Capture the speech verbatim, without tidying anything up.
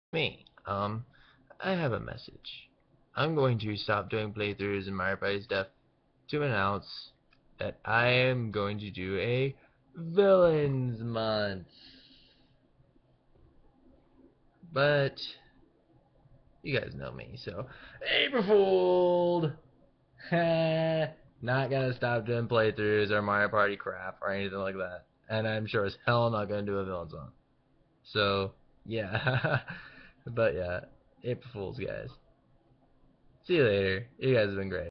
Me. Um, I have a message. I'm going to stop doing playthroughs in Mario Party stuff to announce that I am going to do a Villains Month. But you guys know me, so April Fooled! Not gonna stop doing playthroughs or Mario Party crap or anything like that. And I'm sure as hell not gonna do a Villains Month. So, yeah. But yeah, April Fools, guys. See you later. You guys have been great.